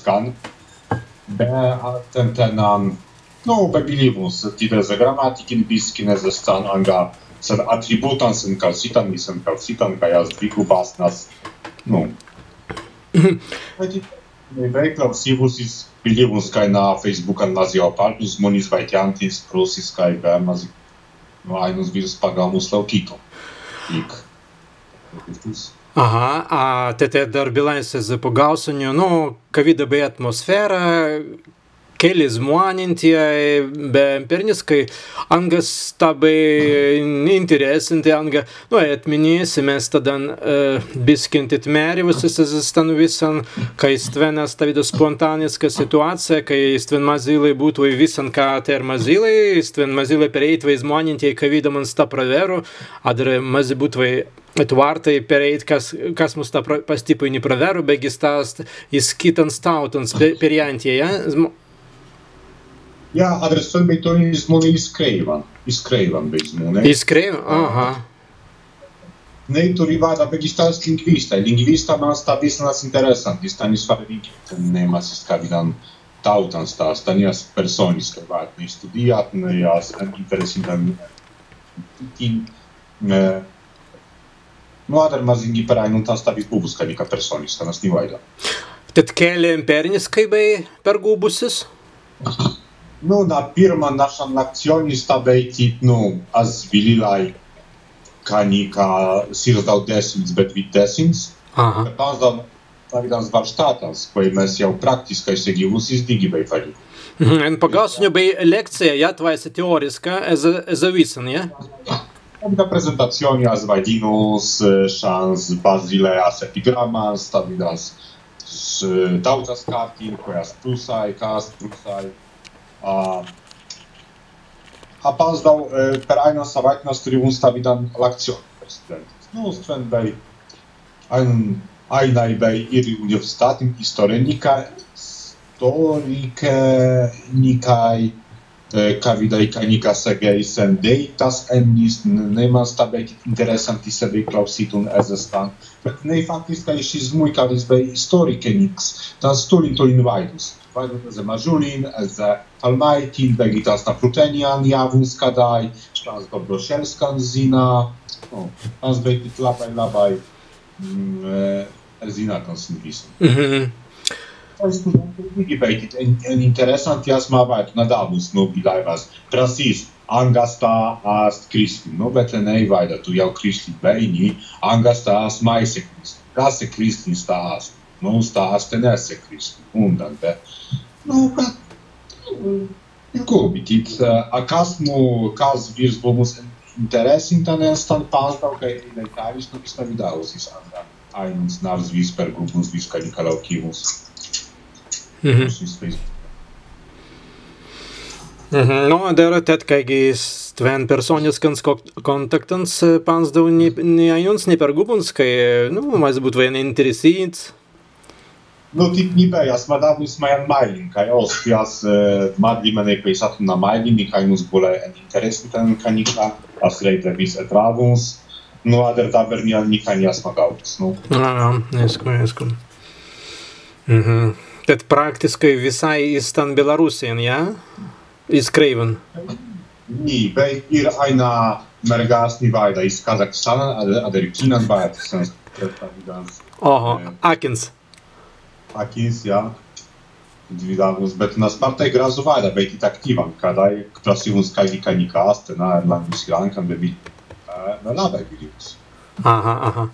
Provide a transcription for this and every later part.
scan, pe bilivus, tide ze gramatikin biskine ze stan anga, se atributan sen calcitan, sen calcitan, ca jas vicu basnas, Vei clausivus is bilivus kai na Facebookan nazio paltus monis vaitiantis prosis kai vermas ainus virus pagamus laukito. Ага, а те дarbīlēsies po gausuņu, kavida bija atmosfēra, keli zmuanintie, perniskai, angas tabai interesanti, anga, atminėsi mes tada biskintit mērivus, esastan visan, kai stvenas tavido spontaniska situacija, kai stven mazilai būtų visan, ką te mazilai, stven mazilai pereit vai zmuanintie, kavida man sta praveru, adre mazi būtų atvartai pereit, kas mus ta pastipai nepraveru, begis tas įskitant stautans periantie, ja? Ja, adresul beitorii izmune iskreivan beizmune. Iskreivan? Aha. Neituri vada begistas lingvista man sta visnas interesantis, tanis farinki nemas iskavidan tautans tās, tanias personis, ka vāt ne studiat, ne jas interesintan tin, adar mazingi perainun tās tavis bubus, ka nika personis, tanas nivaida. Tad keli pernis, kai bei pergubusis? Na pirma nasza akcjonista bejtit, az vililaj kanika sirdał desins, bet vid desins. Aha. Pazdan tavidans varštatans, koji mes jau praktiskaj segivus izdigi bej vali. Pagausuņu bei lekcija, ja, tvaisa teoriska, ezavisan, ja? Da prezentacioni az vaidinus, šans bazileas epigramans, tavidans tautas kartin, kojas prusai, kas prusai. A pazdał per aina savaitina sturivuns tavidan lakcion prezidentis. Stven bei ainai bei iri universitatim historikai kavidai kanika segei sendeitas ennis nemas tabekit interesantis sebei klausitun ezestan. Bet nei faktiska išis muy kavis bei historikeniks, tan stulin vaidus. Vaidus eze Mažulin, eze Almaitin, begitas na Prutenian, Javunska skadai, sztans Dobroselskan zina, tans begitit labai zina konsinvisun. Vigi beitit interesanti asma vaitu nadabus bilaivas. Prasis, angasta ast Kristin, bet nei vaida tu jau Kristin beini, angasta ast maise Kristin. Kase Kristin stāst, stāst nese Kristin, undan, bet, Kubitit, kas virs bumus interesintanes, tan pazdau, ka ileitāvis visna vidausis anga. Ainus nars visper grupus viska nikalaukimus. Dar tad, kai stven personiskans kontaktans pazdau ne ajuns, ne per gubuns, kai, maz būt vien interesīts. Tip nibejas madabus majan mailin, kai ospias madlimenei peisatun na mailini, kai nus bule interesintan kanika, as leite vis etravus, ader tabernian nikanias magautus, Esku. Tad praktiskai visai istan Belarusien, ja? Iskreivan? Ni, bei ir aina mergasni vaida iz Kazakstana, ader Kinan vaida, Akins, ja. Vidavus, bet nas partai grazu vaida, beitit aktivan, kadai prasivuns kai kanika astena, erlangus grankan, bebi labai bilivus. Aha.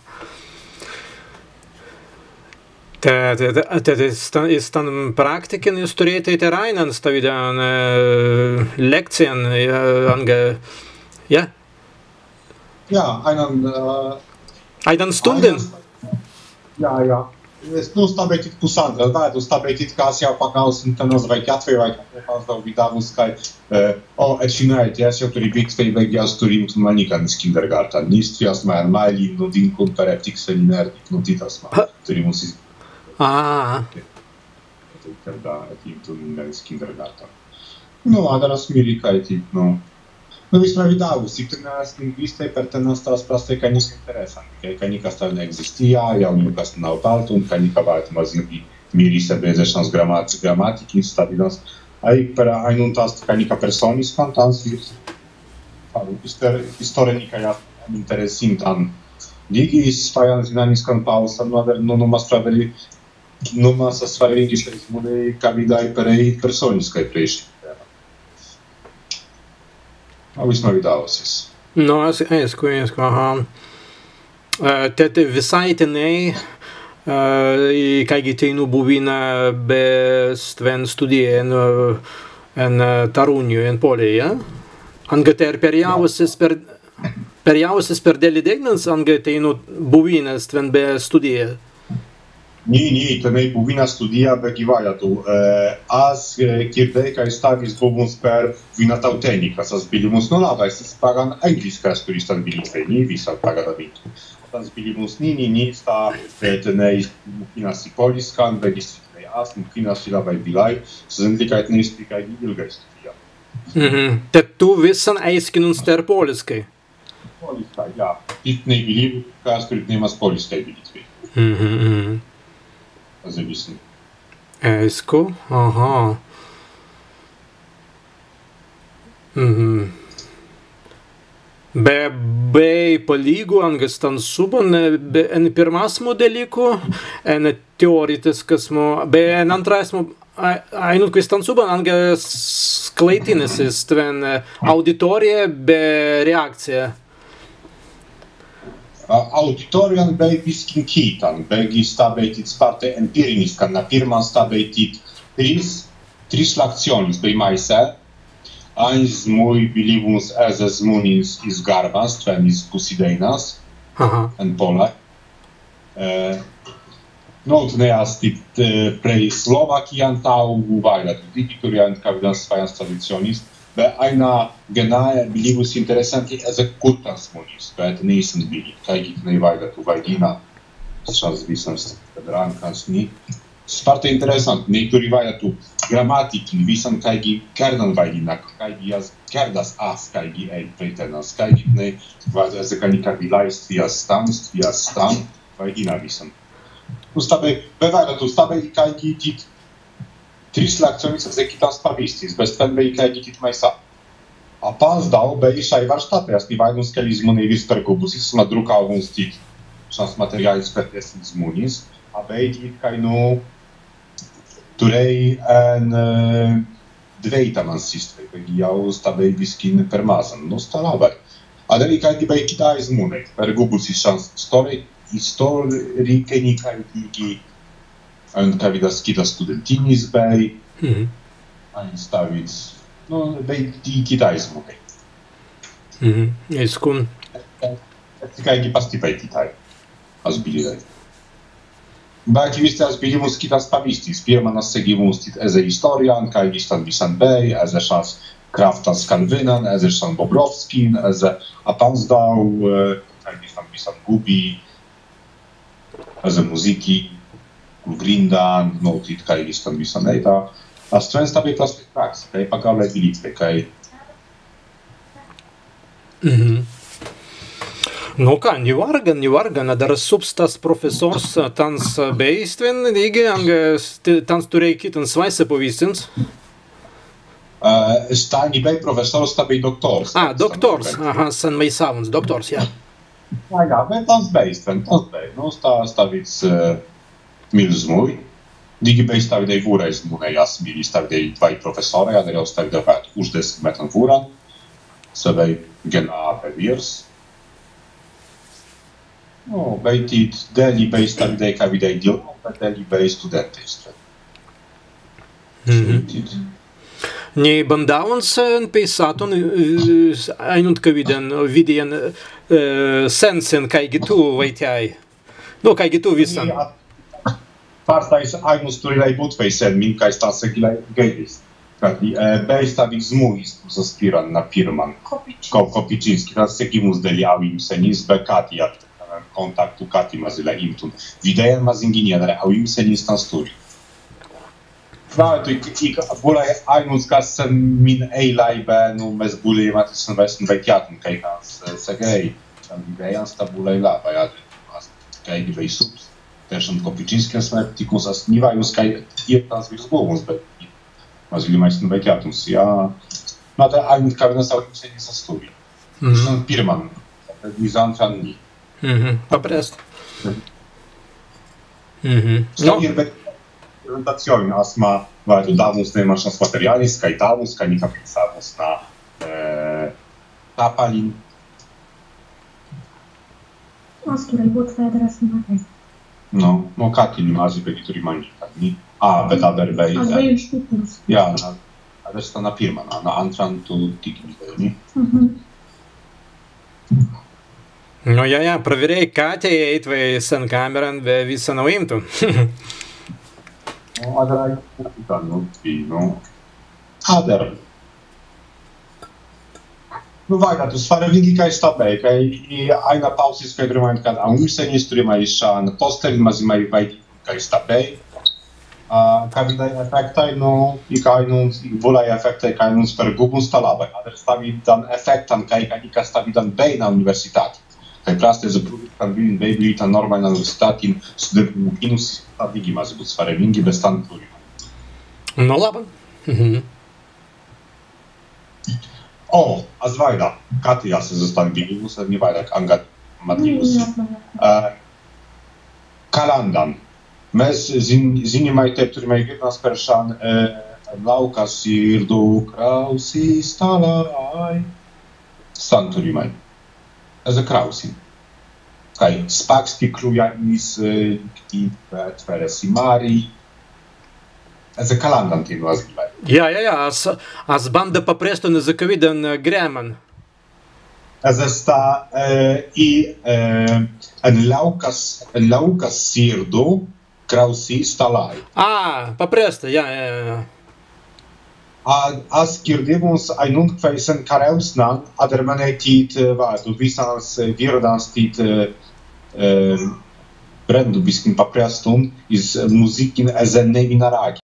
Tad istan praktikin jūs turėjote Rainans tavidan lekcijan, anga, ja? Ja, aidan stundin? Ja. Stabeitit pusandra, vaidu stabeitit, kas jau pakausim te nazvai Latvijai, vai pazdau vidavus, kai etšinājit, es jau turi bikstei beigās turim manikanis kindergarten, nistvias mēr mailin, dinkun per eptiksen inerdik, titas mā, turim mums izbīt. Когда этим kindergarten. Adaras mirikaitit, vismā vidavus, cik tu neesmu lingvistei par te nostās prastai kaņiska interesanti, ka kaņikas tā neexistijā, jau nekas nav paltu, un kaņika vajag mazīgi miri sebezešanas gramatikas stabilas. Ai per ainun taas canica personis fantans virs. Istorenika ja interesintan. Digis fajan zinaniskan pausan, no numas svarīgākais mūdei kavidai perei personiskai priekšlikumi. Vismaz vidāvosis. No, esku, aha. Tad visai tenai, kaigi teinu buvina bestven studien en Tarunju, en Polija. Anga ter perjausis per delidegnans, anga teinu buvina stven be studija. Nii, tenei buvina studia be givajatu. Az kirdei, kai stavis buvuns per vina tautenikas, az bilimus no labais, pagan angliskas turistan bilitvei, nii visal pagada vitu. Tas bilimus nii, sta tenei mukinasi poliskan, be distriktei az, mukinasi labai bilai, zendlikait neistikai ilgai studia. Tad tu visan aiskinus ter poliskai? Poliskai, jā. Pitnei bilivu, kas turit nemas poliskai bilitvei. Зависит. Esku, aha. Be palygu angas tan subon en pirmasmo dalyku, en teoritiskas mo, be en antrasmo, ainut kai tan subon angas klaitinesis tven auditorija be reakcija. Auditorian bei viskin kiitan, begi stabeitit sparte empiriskan, na pirman stabeitit tris lekcionis bei maise, eins mui bilivuns ezes munins is garbans, tvenis pusideinas, en Polak. Not neastit prei Slovakian tau uvailat, digiturian kavidans svajans tradicionist, be aina genae bilivus interesanti eze kultans munis, bet neisen bilit, kaigit neivailat uvaidina, šas visans pedrankans ni. Sparte interesant, neituri vaidatu gramatikin, visan kaigi kerdan vaidina, kaigi jas kerdas as, kaigi el pretenas, kaigit ne eze kanika bilais tvias stan, vaidina visan. Stabe, be vaidatu, stabe kaigi tit tris lekcionis exekitas pavistis, bez tven bei kaigi maisa. A pans dau bei šai varštatē, asti vaidus kelis munei virsperkubusis, ma drukauvuns tit šans materialis pretesnis munis, a bei tit kai nu turei en dveita man sistrei, begi jau stabei viskin permazan, no sta labai. A deri kaigi bei kitais munei, perkubusis šans historikeni kaigi and kavidas kita studentinis bei, ein stavits, no, bei kitais munei. Esku. Kaigi pasti bei kitai, as bilidai. Baki viste as bilimus kitas pavistis, pirmanas segimus tit eze historian, kaigi stan visan bei, eze šans kraftas Kalvinan, eze šan Bobrovskin, eze apansdau, kaigi stan visan gubi, eze muziki, Grindan, no tit kaigi stan visan eita, a stven stabe klasvei praks, kai pagavlai bilitve, kai... No ką, nivargan, dar substas profesors tans beistven, digi, tans turei kitans vaise povistins? Stani bei profesors tabei doktors. Doktors, aha, sen maisavans, doktors, jā. Jā, bet tans beistven, no stavits milz mui. Digi bei stavidei vurais munei asmiri, stavidei vai profesorai, adere stavidei vēt 60 metran vuran, savei gena pe virs. No, bei tit deli bei stavidei kavidei diploma, deli bei studenteistre. Nei bandauns peisaton ainut kaviden vidien sensen kaigi tu vaitiai. No, kaigi tu visan. Parstais ainus turilai butvei sen min, kai stasegilai gelis. Bei stavit zmuis zaspiran na pirman. Kopiczinski, tas segimus deli auim senis be katia. Kontaktu kati mazile imtun. Videan mazinginia, dar auim senis tan sturi. Vātu, bulai ainus kas min eilai be, nu, mes bulai matis vesn vekiatun, kai kas segei. Videan sta bulai la, vai adu, kai bei subs. też ein kopicinskas vertikus, as nivajus kai ietās virs govums, bet mazliet nevajadzētums, jā. Nāda ainult kavinas augstsēņas sastūri. Tas un pirman, Mizanfanni. Paprast. Ir, bet prezentazioni asma vajadu davus nemašanas materiālis, skaitavus, kā nikapicavus na tapalin. Asturei būtu vēderas mātais. No kātiņu mazi, bet tur ir maņķi. Bet aberbei. Abeju štukurus. Jā, resta na pirmana, na antrantu tikmi. Ну, я проверяю, Катя и твои сцен-камеры вisa nav imtu. Vairāk, tu svarīgi, ka es tāpēc, ka aina pausis, ka domāju, ka angļuseņi turīmai šāna posteli mazimai vai ka es tāpēc. Ka vidai efektai, i ka volai efektai, ka par Google stalabai. Stavi dan efektan, ka ika stavi dan bei na universitāti. Kai praste zaprūti, ka viņi beigli tā normāli na universitāti, studējumu kinus stādīgi maz būt svarīgi bez tam turīmai. Nu, labi. Az vairāk, Katijās es esmu bijis, ne vairāk angāt matījus. Kalandan. Mēs zinimai te turimai vienās peršana lauka sirdu krausīs tālai. Stan turimai. Ez a krausin. Kai spēks tikrujanis, tveresi mārī. Ez a kalandan tie nazivai. Jā, as banda paprestu nezakovidan grēman. Ez está en laukas sirdu krausīs tālai. Papresta, jā. Az kirdimus ainult kveisen kareusnan, adermanetīt vārdu visās virdās tīt brendu biskin paprestun iz muzikin ezen nevinarāgi.